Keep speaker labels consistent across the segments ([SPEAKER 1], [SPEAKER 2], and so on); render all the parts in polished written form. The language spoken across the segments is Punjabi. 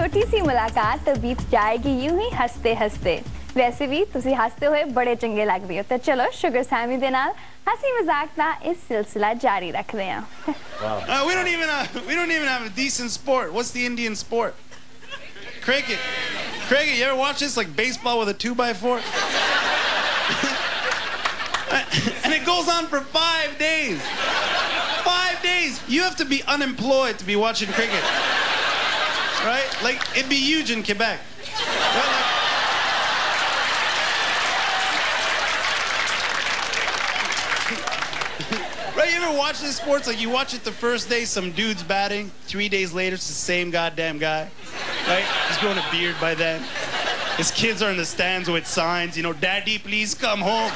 [SPEAKER 1] छोटी सी मुलाकात तो बीत जाएगी यूं ही हंसते हंसते। वैसे भी तुसी हंसते हुए बड़े चंगे लगदे हो, तो चलो शुगर सैमी दे नाल हंसी मजाक दा इस सिलसिला जारी रखते हैं।
[SPEAKER 2] We don't even have a decent sport. What's the Indian sport? Cricket. Cricket. You ever watch this, like baseball with a 2x4? And it goes on for 5 days. 5 days. You have to be unemployed to be watching cricket. Right? Like, it'd be huge in Quebec. Right? Right, you ever watch this sports? Like, you watch it the first day, some dude's batting. 3 days later, it's the same goddamn guy. Right? He's growing a beard by then. His kids are in the stands with signs, you know, Daddy, please come home.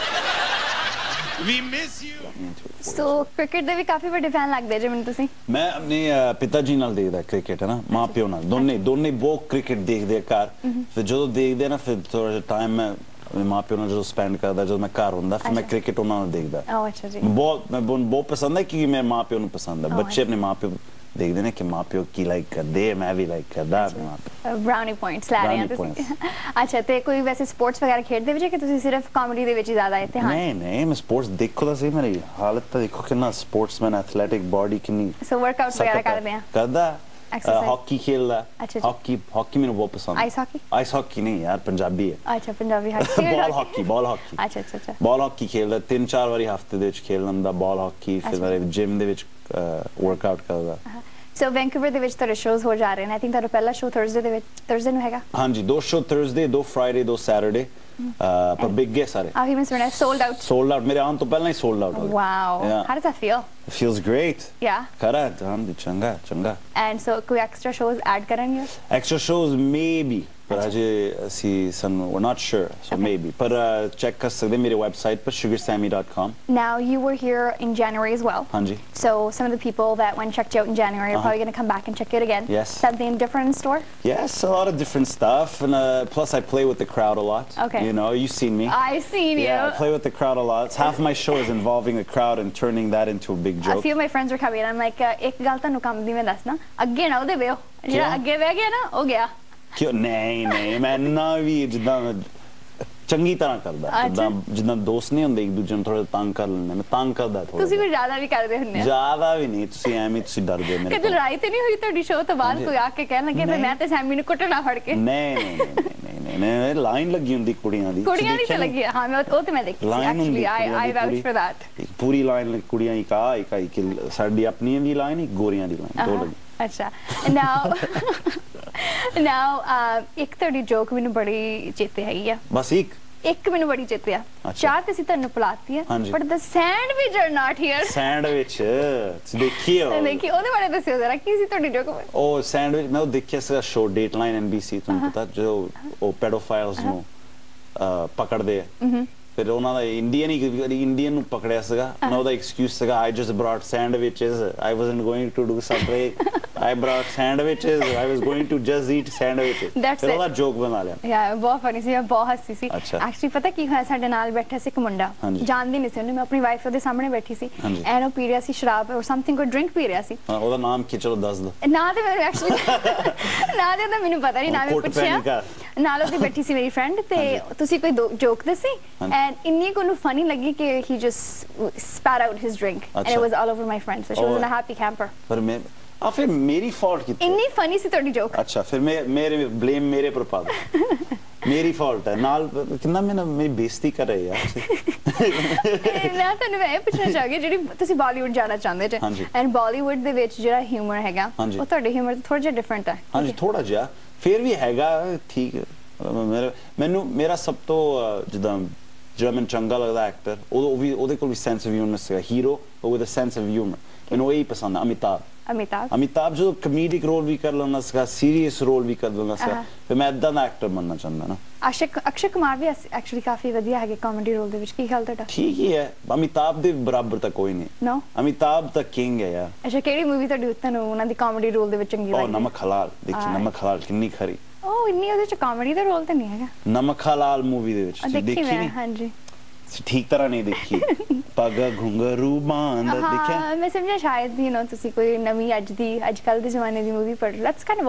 [SPEAKER 2] We miss you.
[SPEAKER 1] So, cricket ਦੇ ਵੀ ਕਾਫੀ ਵੱਡੇ ਫੈਨ ਲੱਗਦੇ ਜੇ ਮੈਨੂੰ ਤੁਸੀਂ।
[SPEAKER 3] ਮੈਂ ਆਪਣੇ ਪਿਤਾ ਜੀ ਨਾਲ ਦੇਖਦਾ ਕ੍ਰਿਕਟ ਹੈ ਨਾ, ਮਾਂ ਪਿਓ ਨਾਲ ਦੋਨੇ ਬਹੁਤ ਕ੍ਰਿਕਟ ਦੇਖਦੇ ਆ ਘਰ। ਫਿਰ ਜਦੋਂ ਦੇਖਦੇ ਨਾ ਫਿਰ ਥੋੜਾ ਜਿਹਾ ਟਾਈਮ ਮੈਂ ਮਾਂ ਪਿਓ ਨਾਲ ਜਦੋਂ ਸਪੈਂਡ ਕਰਦਾ, ਜਦੋਂ ਮੈਂ ਘਰ ਹੁੰਦਾ ਫਿਰ ਮੈਂ ਕ੍ਰਿਕਟ ਉਹਨਾਂ ਨਾਲ ਦੇਖਦਾ।
[SPEAKER 1] ਅੱਛਾ ਜੀ।
[SPEAKER 3] ਬਹੁਤ ਪਸੰਦ ਹੈ ਕਿਉਂਕਿ ਮੇਰੇ ਮਾਂ ਪਿਓ ਨੂੰ ਪਸੰਦ ਹੈ। ਬੱਚੇ ਆਪਣੇ ਮਾਂ ਪਿਓ ਦੇਖਦੇ ਨੇ ਕਿ ਮਾਂ ਪਿਓ ਕੀ ਲਾਈਕ ਕਰਦੇ, ਮੈਂ ਵੀ ਲਾਈਕ ਕਰਦਾ ਆਪਣੇ ਮਾਂ ਪਿਓ।
[SPEAKER 1] ਬ੍ਰਾਊਨੀ ਪੁਆਇੰਟਸ ਲੈ ਰਹੇ ਆ ਤੁਸੀਂ। ਅੱਛਾ, ਤੇ ਕੋਈ ਵੈਸੇ ਸਪੋਰਟਸ ਵਗੈਰਾ ਖੇਡਦੇ ਵੀ ਜੇ ਕਿ ਤੁਸੀਂ ਸਿਰਫ ਕਾਮੇਡੀ ਦੇ ਵਿੱਚ ਜ਼ਿਆਦਾ ਇਤਿਹਾਨ? ਨਹੀਂ, ਮੈਂ ਸਪੋਰਟਸ ਦੇਖੋ ਤਾਂ ਸਹੀ, ਮੇਰੀ ਹਾਲਤ ਤਾਂ ਦੇਖੋ ਕਿੰਨਾ ਸਪੋਰਟਸਮੈਨ, ਐਥਲੈਟਿਕ ਬਾਡੀ ਕਿੰਨੀ। ਸੋ ਵਰਕਆਊਟ ਵਗੈਰਾ ਕਰਦੇ ਆ? ਕਰਦਾ।
[SPEAKER 3] हॉकी खेलता है। हॉकी मैंने बहुत पसंद है। आइस हॉकी नहीं यार, पंजाबी है।
[SPEAKER 1] अच्छा, पंजाबी हॉकी।
[SPEAKER 3] Ball hockey.
[SPEAKER 1] अच्छा।
[SPEAKER 3] बॉल हॉकी खेलता 3-4 बारी हफ्ते ਦੇ ਵਿੱਚ ਖੇਲ ਲੈਂਦਾ बॉल हॉकी। ਫਿਰ ਮੈਂ ਜਿਮ ਦੇ ਵਿੱਚ ਵਰਕਆਊਟ ਕਰਦਾ।
[SPEAKER 1] ਸੋ ਵੈਂਕੂਵਰ ਦੇ ਵਿੱਚ ਤੁਹਾਡੇ ਸ਼ੋਜ਼ ਹੋ ਜਾ ਰਹੇ ਨੇ। ਆਈ ਥਿੰਕ ਤੁਹਾਡਾ ਪਹਿਲਾ ਸ਼ੋ ਥਰਸਡੇ ਨੂੰ ਹੈਗਾ। ਹਾਂਜੀ,
[SPEAKER 3] 2 ਸ਼ੋ ਥਰਸਡੇ, 2 ਫਰਾਈਡੇ, 2 ਸੈਟਰਡੇ। ਪਰ ਬਿਗ ਗੇ ਸਾਰੇ।
[SPEAKER 1] ਆਹੀ ਮੈਂ ਸੁਣਿਆ sold out।
[SPEAKER 3] ਮੇਰੇ ਆਉਣ ਤੋਂ ਪਹਿਲਾਂ ਹੀ sold out ਹੋ ਗਏ।
[SPEAKER 1] Wow. How does that feel?
[SPEAKER 3] It feels great.
[SPEAKER 1] Yeah.
[SPEAKER 3] ਕਰਾ ਚੰਗਾ।
[SPEAKER 1] And so ਕੋਈ extra shows add ਕਰਨਗੇ?
[SPEAKER 3] Extra shows maybe. But we're not sure, so maybe. But check us on my website, sugarsamy.com.
[SPEAKER 1] Now, you were here in January as well.
[SPEAKER 3] Hanji.
[SPEAKER 1] So some of the people that went checked you out in January are probably going to come back and check it again.
[SPEAKER 3] Yes.
[SPEAKER 1] Something different in store?
[SPEAKER 3] Yes, a lot of different stuff. And plus, I play with the crowd a lot.
[SPEAKER 1] Okay.
[SPEAKER 3] You know, you've seen me.
[SPEAKER 1] I've seen you.
[SPEAKER 3] Yeah, I play with the crowd a lot. Half my show is involving the crowd and turning that into a big joke.
[SPEAKER 1] A few of my friends are coming. I'm like, ek gal tanu kam di mein dasna. Agge na ode veo. Jira agge ve gaya na, ho gaya.
[SPEAKER 3] क्यों नहीं मैं ना भी जिदा चंगी तरह करदा, जिदा दोस्त नहीं होंदे एक दूजे ਨੂੰ ਥੋੜਾ ਤੰਗ ਕਰ ਲੈਂਦੇ, ਮੈਂ ਤੰਗ ਕਰਦਾ ਥੋੜਾ। ਤੁਸੀਂ
[SPEAKER 1] ਵੀ ਜ਼ਿਆਦਾ ਵੀ ਕਰਦੇ ਹੁੰਦੇ ਆ? ਜ਼ਿਆਦਾ ਵੀ ਨਹੀਂ, ਤੁਸੀਂ
[SPEAKER 3] ਐਵੇਂ ਤੁਸੀਂ ਡਰਦੇ ਮੇਰੇ।
[SPEAKER 1] ਕਦੇ ਲੜਾਈ ਤੇ ਨਹੀਂ ਹੋਈ ਤੁਹਾਡੀ ਸ਼ੋਅ ਤੋਂ ਬਾਅਦ ਕੋਈ ਆ ਕੇ ਕਹਿਣ ਲੱਗੇ ਮੈਂ ਤੇ ਸੈਮੀ ਨੂੰ ਕੁੱਟਣਾ ਫੜ ਕੇ?
[SPEAKER 3] ਨਹੀਂ ਲਾਈਨ ਲੱਗੀ ਹੁੰਦੀ ਕੁੜੀਆਂ ਦੀ
[SPEAKER 1] ਤੇ ਲੱਗੀ। ਹਾਂ, ਮੈਂ ਉਹ ਤੇ ਮੈਂ ਦੇਖੀ ਸੀ actually. I vouch for that.
[SPEAKER 3] ਇੱਕ ਪੂਰੀ ਲਾਈਨ ਕੁੜੀਆਂ ਇੱਕ ਸਾਡੀ ਆਪਣੀ ਦੀ ਲਾਈਨ, ਇੱਕ ਗੋਰੀਆਂ ਦੀ ਲਾਈਨ, ਦੋ ਲੱਗੀ।
[SPEAKER 1] ਅੱਛਾ। ਨਾਓ ਇੱਕ ਤੁਹਾਡੀ ਜੋਕ ਮੈਨੂੰ ਬੜੀ ਚੇਤੇ ਹੈਗੀ ਆ।
[SPEAKER 3] ਬਸ ਇੱਕ
[SPEAKER 1] ਮੈਨੂੰ ਬੜੀ ਚੇਤੇ ਆ। ਚਾਹ ਤੇ ਅਸੀਂ ਤੁਹਾਨੂੰ ਪਿਲਾਤੀ ਆ, but the sandwich are not here.
[SPEAKER 3] Sandwich ਦੇਖਿਓ
[SPEAKER 1] ਉਹਦੇ ਬਾਰੇ ਦੱਸਿਓ ਜ਼ਰਾ, ਕੀ ਸੀ ਤੁਹਾਡੀ ਜੋਕ?
[SPEAKER 3] ਉਹ ਸੈਂਡਵਿਚ ਮੈਂ ਦੇਖਿਆ ਸੀਗਾ ਸ਼ੋਅ ਡੇਟਲਾਈਨ NBC, ਤੁਹਾਨੂੰ ਪਤਾ, ਜੋ ਉਹ ਪੈਡੋਫਾਈਲਸ ਨੂੰ ਪਕੜਦੇ ਆ। ਫਿਰ ਉਹਨਾਂ ਦਾ ਇੰਡੀਅਨ ਨੂੰ ਪਕੜਿਆ ਸੀਗਾ। ਉਹਦਾ ਐਕਸਕਿਊਜ਼ ਸੀਗਾ, I just brought sandwiches, I wasn't going to do something, I brought sandwiches, I was going to just eat sandwiches। ਫਿਰ ਉਹਦਾ ਜੋਕ ਬਣਾ ਲਿਆ।
[SPEAKER 1] ਯਾਰ ਬਹੁਤ ਫਨੀ ਸੀ, ਬਹੁਤ ਹੱਸੀ ਸੀ। ਐਕਚੁਅਲੀ ਪਤਾ ਕੀ ਹੋਇਆ, ਸਾਡੇ ਨਾਲ ਬੈਠਾ ਸੀ ਇੱਕ ਮੁੰਡਾ, ਜਾਣਦੀ ਨਹੀਂ ਸੀ ਉਹਨੂੰ, ਮੈਂ ਆਪਣੀ ਵਾਈਫ ਉਹਦੇ ਸਾਹਮਣੇ ਬੈਠੀ ਸੀ, ਐਂਡ ਉਹ ਪੀ ਰਿਹਾ ਸੀ ਸ਼ਰਾਬ ਔਰ ਸਮਥਿੰਗ, ਕੋਈ ਡਰਿੰਕ ਪੀ ਰਿਹਾ ਸੀ।
[SPEAKER 3] ਉਹਦਾ ਨਾਮ ਕੀ, ਚਲੋ ਦੱਸ ਦੋ।
[SPEAKER 1] ਨਾ ਤੇ ਮੈਨੂੰ ਐਕਚੁਅਲੀ ਨਾ ਤੇ ਮੈਨੂੰ ਪਤਾ ਨਹੀਂ, ਨਾ ਮੈਂ ਪੁੱਛਿਆ। ਨਾਲ ਉਹਦੀ ਬੈਠੀ ਸੀ ਮੇਰੀ ਫਰੈਂਡ, ਤੇ ਤੁਸੀਂ ਕੋਈ ਜੋਕ ਦੱਸੀ and ਇੰਨੀ ਕੁ ਨੂੰ funny ਲੱਗੀ ਕਿ he just spat out his drink and it was all over my friend, so she was in a happy camper।
[SPEAKER 3] ਪਰ ਮੈਂ ਫਿਰ ਮੇਰੀ ਫਾਲਟ ਕਿੱਥੇ?
[SPEAKER 1] ਇੰਨੀ funny ਸੀ ਤੁਹਾਡੀ ਜੋਕ।
[SPEAKER 3] ਅੱਛਾ, ਫਿਰ ਮੇਰੇ ਬਲੇਮ ਮੇਰੇ ਪਰ ਪਾ ਦੋ। ਮੇਰੀ ਫਾਲਟ ਹੈ ਨਾਲ, ਕਿੰਨਾ ਮੇਰੀ ਬੇਇੱਜ਼ਤੀ ਕਰ ਰਹੇ ਯਾਰ। ਮੈਂ ਤੁਹਾਨੂੰ ਇਹ ਪੁੱਛਣਾ ਚਾਹਾਂਗੀ, ਜਿਹੜੀ ਤੁਸੀਂ ਬਾਲੀਵੁੱਡ ਜਾਣਾ ਚਾਹੁੰਦੇ ਜੇ, ਐਂਡ ਬਾਲੀਵੁੱਡ ਦੇ ਵਿੱਚ ਜਿਹੜਾ ਹਿਊਮਰ ਹੈਗਾ ਉਹ ਤੁਹਾਡੇ ਹਿਊਮਰ ਤੋਂ ਥੋੜਾ ਜਿਹਾ ਡਿਫਰੈਂਟ ਹੈ? ਹਾਂਜੀ, ਥੋੜਾ ਜਿਹਾ ਫਿਰ ਵੀ ਹੈਗਾ, ਠੀਕ ਹੈ। ਮੇਰਾ ਸਭ ਤੋਂ ਜਿੱਦਾਂ ਜਿਹੜਾ ਮੈਨੂੰ ਚੰਗਾ ਲੱਗਦਾ ਐਕਟਰ, ਉਹਦੇ ਕੋਲ ਵੀ ਸੈਂਸ ਆਫ ਹਿਊਮਰ ਸੀਗਾ, hero with a sense of humour, ਮੈਨੂੰ ਇਹੀ ਪਸੰਦ ਆ। ਅਮਿਤਾਭ ਜਦੋਂ ਕਮੇਡਿਕ ਰੋਲ ਵੀ ਕਰ ਲੈਂਦਾ ਸੀਗਾ, ਸੀਰੀਅਸ ਰੋਲ ਵੀ ਕਰ ਲੈਂਦਾ ਸੀਗਾ, ਫਿਰ ਮੈਂ ਏਦਾਂ ਦਾ ਐਕਟਰ ਬਣਨਾ ਚਾਹੁੰਦਾ ਨਾ।
[SPEAKER 1] ਅਕਸ਼ੇ ਕੁਮਾਰ ਵੀ ਐਕਚੁਅਲੀ ਕਾਫੀ ਵਧੀਆ ਹੈਗੇ ਕਾਮੇਡੀ ਰੋਲ ਦੇ ਵਿੱਚ, ਕੀ ਖਿਆਲ ਤੁਹਾਡਾ?
[SPEAKER 3] ਠੀਕ ਹੀ ਹੈ, ਅਮਿਤਾਭ ਦੇ ਬਰਾਬਰ ਤਾਂ ਕੋਈ ਨਹੀਂ। ਅਮਿਤਾਭ ਤਾਂ ਕਿੰਗ ਹੈ ਯਾਰ।
[SPEAKER 1] ਅੱਛਾ, ਕਿਹੜੀ ਮੂਵੀ ਤੁਹਾਡੀ ਤੁਹਾਨੂੰ ਉਹਨਾਂ ਦੀ ਕਾਮੇਡੀ ਰੋਲ ਦੇ ਵਿੱਚ ਚੰਗੀ ਲੱਗੀ?
[SPEAKER 3] ਨਮਕ ਹਲਾਲ ਦੇਖੀ, ਨਮਕ ਹਲਾਲ ਕਿੰਨੀ ਖਰੀ।
[SPEAKER 1] ਉਹ ਇੰਨੀ ਉਹਦੇ ਚ ਕਾਮੇਡੀ ਦਾ ਰੋਲ ਤਾਂ ਨਹੀਂ ਹੈਗਾ।
[SPEAKER 3] ਨਮਕ ਹਲਾਲ ਮੂਵੀ ਦੇ ਵਿੱਚ ਦੇਖੀ ਨਹੀਂ? ਹਾਂਜੀ, ਠੀਕ ਤਰ੍ਹਾਂ ਨਹੀਂ ਦੇਖੀ। ਪੱਗ ਘੁੰਗਰੂ ਬਾਂਧ ਦੇਖਿਆ?
[SPEAKER 1] ਮੈਂ ਸਮਝਿਆ ਸ਼ਾਇਦ ਤੁਸੀਂ ਕੋਈ ਨਵੀਂ ਅੱਜ ਕੱਲ ਦੇ ਜ਼ਮਾਨੇ ਦੀ ਮੂਵੀ ਪੜ੍ਹ। Let's kind of old.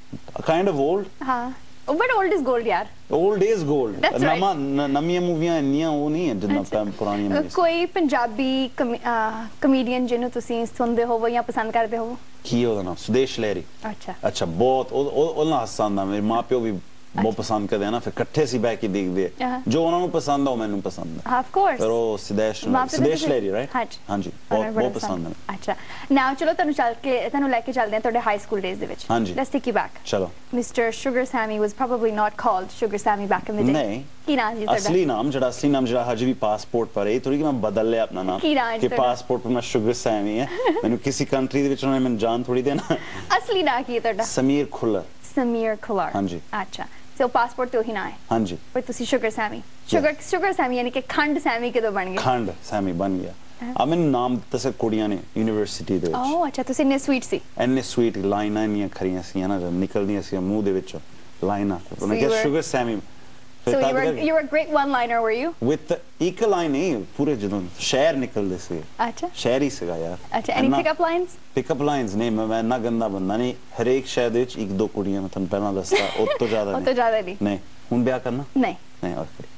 [SPEAKER 3] kind of old.
[SPEAKER 1] हाँ, but old is gold यार.
[SPEAKER 3] Old is gold.
[SPEAKER 1] That's right.
[SPEAKER 3] नमियां मूवियां ਇੰਨੀਆਂ ਉਹ ਨਹੀਂ ਹੈ ਜਿੰਨਾ ਪੁਰਾਣੀਆਂ मूवीज.
[SPEAKER 1] ਕੋਈ ਪੰਜਾਬੀ ਕਮੇਡੀਅਨ ਜਿਹਨੂੰ ਤੁਸੀਂ ਸੁਣਦੇ ਹੋਵੋ ਜਾਂ ਪਸੰਦ ਕਰਦੇ ਹੋਵੋ?
[SPEAKER 3] ਕੀ ਉਹਦਾ ਨਾਮ? ਸੁਦੇਸ਼ ਲਹਿਰੀ. ਅੱਛਾ ਬਹੁਤ ਉਹ ਨਾ ਹੱਸਦਾ ਮੇਰੇ ਮਾਪਿਓ ਵੀ ਬਹੁਤ ਪਸੰਦ ਕਰਦੇ ਆ ਨਾ ਫਿਰ ਇਕੱਠੇ ਸੀ ਬੈ ਕੇ ਦੇਖਦੇ ਜੋ ਉਹਨਾਂ ਨੂੰ ਪਸੰਦ ਆ ਉਹ ਮੈਨੂੰ ਪਸੰਦ ਹੈ ਆਫ ਕੋਰਸ ਪਰ ਉਹ ਸੁਦੇਸ਼ ਲਹਿਰੀ ਰਾਈਟ ਹਾਂਜੀ ਬਹੁਤ ਪਸੰਦ ਹੈ ਅੱਛਾ ਨਾਓ ਚਲੋ ਤੁਹਾਨੂੰ ਲੈ ਕੇ ਚੱਲਦੇ ਹਾਂ ਤੁਹਾਡੇ ਹਾਈ ਸਕੂਲ ਡੇਜ਼ ਦੇ ਵਿੱਚ ਲੈਟਸ ਟੇਕ ਯੂ ਬੈਕ ਚਲੋ mister sugar Sammy was probably not called sugar Sammy back in the day ਨਹੀਂ ਕੀ ਨਾਮ ਜੀ ਤੁਹਾਡਾ ਅਸਲੀ ਨਾਮ ਜਿਹੜਾ ਹਜੇ ਵੀ ਪਾਸਪੋਰਟ ਪਰ ਹੈ ਥੋੜੀ ਕਿ ਮੈਂ ਬਦਲ ਲਿਆ ਆਪਣਾ ਨਾਮ ਕਿ ਪਾਸਪੋਰਟ ਪਰ ਮੈਂ ਸ਼ੂਗਰ ਸੈਮੀ ਹੈ ਮੈਨੂੰ ਕਿਸੇ ਕੰਟਰੀ ਦੇ ਵਿੱਚ ਉਹਨਾਂ ਨੇ ਮੈਨੂੰ ਜਾਣ ਥੋੜੀ ਦੇਣਾ ਅਸਲੀ ਨਾਮ ਕੀ ਹੈ ਤੁਹਾਡਾ ਸਮੀਰ ਖੁੱਲਰ ਹਾਂਜੀ ਅੱਛਾ So passport तो ही ना है हाँ जी पर तुसी शुगर सैमी यानी कि खंड सैमी के तो बन गया खंड सैमी बन गया अब मैं नाम तसे कुड़ियां ने यूनिवर्सिटी दे विच ओह अच्छा तुसी ने स्वीट लाइनां नहीं खरियां सी ना जब निकलदियां सी मुंह दे विच लाइनां तो मैं क्या sugar Sammy So you were a great one-liner, were you? With the equal line, पूरे ਜਦੋਂ ਸ਼ਹਿਰ ਨਿਕਲਦੇ ਸੀ ਅੱਛਾ ਸ਼ਹਿਰ ਹੀ ਸੀਗਾ ਯਾਰ ਅੱਛਾ any pick-up lines? Pick-up lines ਨਹੀਂ ਮੈਂ ਨਾ ਗੰਦਾ ਬੰਦਾ ਨਹੀਂ ਹਰੇਕ ਸ਼ਹਿਰ ਦੇ ਵਿੱਚ ਇੱਕ ਦੋ ਕੁੜੀਆਂ ਮੈਂ ਤੁਹਾਨੂੰ ਪਹਿਲਾਂ ਦੱਸਤਾ ਉਸ ਤੋਂ ਜ਼ਿਆਦਾ ਨਹੀਂ ਹੁਣ ਵਿਆਹ ਕਰਨਾ ਨਹੀਂ okay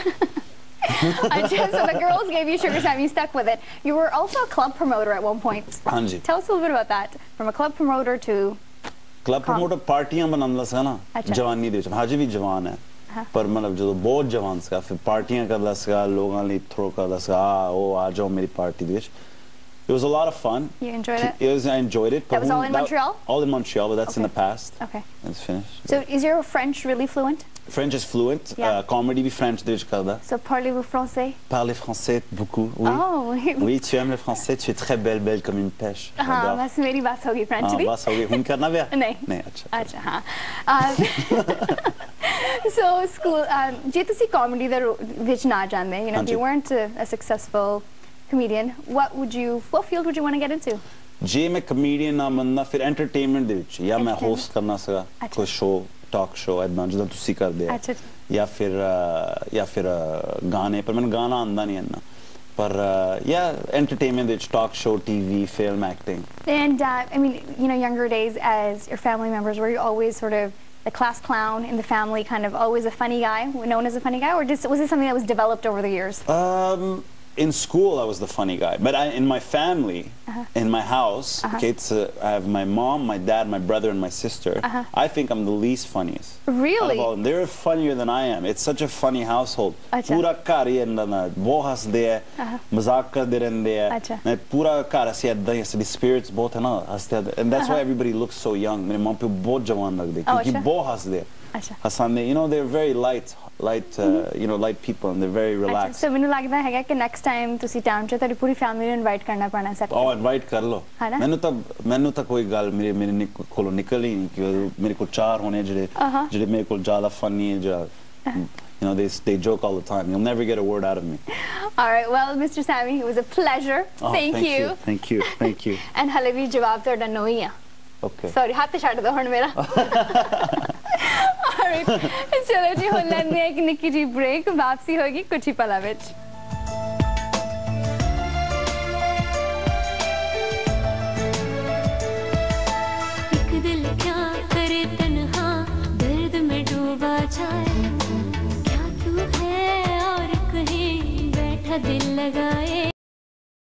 [SPEAKER 3] so the girls gave you Sugar Sam, you stuck with it. You were also a club promoter at one point. ਹਾਂਜੀ tell us a little bit about that from a club promoter to club promoter ਪਾਰਟੀਆਂ ਬਣਾਉਂਦਾ ਸੀ ਨਾ ਜਵਾਨੀ ਦੇ ਵਿੱਚ ਹਜੇ ਵੀ ਜਵਾਨ ਹੈ पर मतलब जो बहुत जवान सा फिर पार्टियां करदा सा लोगों ने थ्रो करदा सा ओ आ जाओ मेरी पार्टी दे it was a lot of fun you enjoyed it I enjoyed it that was all in Montreal but that's in the past okay it's finished so is your French really fluent French is fluent comedy भी French de vich karda so parlez-vous français parler français beaucoup oui oui tu aimes le français tu es très belle comme une pêche हाँ बस मेरी बात होगी French दी बस होगी hun karna bya नहीं अच्छा हाँ so school ਜੇ ਤੁਸੀਂ comedy ਦੇ ਵਿੱਚ ਨਾ ਜਾਂਦੇ you know if you weren't a successful comedian what field would you want to get into ਜੇ ਮੈਂ comedian ਨਾ ਬੰਦਾ ਫਿਰ entertainment ਦੇ ਵਿੱਚ ਜਾਂ ਮੈਂ host ਕਰਨਾ ਸੀਗਾ ਕੋਈ show talk show ਇਦਾਂ ਜਿੱਦਾਂ ਤੁਸੀਂ ਕਰਦੇ ਆ ਜਾਂ ਫਿਰ ਗਾਣੇ ਪਰ ਮੈਨੂੰ ਗਾਣਾ ਆਉਂਦਾ ਨਹੀਂ ਇੰਨਾ ਪਰ entertainment ਵਿੱਚ talk show TV film acting and I mean you know younger days as your family members were you always sort of the class clown in the family kind of always a funny guy known as a funny guy or was it something that was developed over the years in school I was the funny guy but in my family in my house okay I have my mom my dad my brother and my sister I think I'm the least funniest really they're funnier than I am it's such a funny household pura ghar hi inda bahut hasde hai mazak karte rehde hai pura ghar assi idda hi the spirits bahut hai na hasde and that's why everybody looks so young mere mom pe bahut jawan lagde kyunki bahut hasde hasan you know they're very light you know light people and they're very relaxed so ਮੈਨੂੰ ਲੱਗਦਾ ਹੈਗਾ ਕਿ next time ਤੁਸੀਂ ਟਾਈਮ 'ਚ ਤੁਹਾਡੀ ਪੂਰੀ ਫੈਮਿਲੀ ਨੂੰ ਇਨਵਾਈਟ ਕਰਨਾ ਪੈਣਾ ਸਰ ਉਹ ਇਨਵਾਈਟ ਕਰ ਲਓ ਮੈਨੂੰ ਤਾਂ ਕੋਈ ਗੱਲ ਮੇਰੇ ਕੋਲੋਂ ਨਿਕਲ ਹੀ ਨਹੀਂ ਕਿ ਮੇਰੇ ਕੋਲ ਚਾਰ ਹੋਣੇ ਜਿਹੜੇ ਮੇਰੇ ਕੋਲ ਜ਼ਿਆਦਾ ਫਨੀ ਹੈ ਜਿਹੜਾ you know they joke all the time you'll never get a word out of me all right well Mr. Sammy it was a pleasure thank you and hale vi jawab ਤੁਹਾਡਾ ਨੋ ਹੀ ਆ okay sorry ਹੱਥ ਛੱਡ ਦੋ ਹੁਣ ਮੇਰਾ ਚਲੋ ਜੀ ਹੁਣ ਲੈਂਦੇ ਆ ਇੱਕ ਨਿੱਕੀ ਜੀ ਬ੍ਰੇਕ ਵਾਪਸੀ ਹੋਗੀ ਕੁਝ ਹੀ ਪਲਾਂ ਵਿੱਚ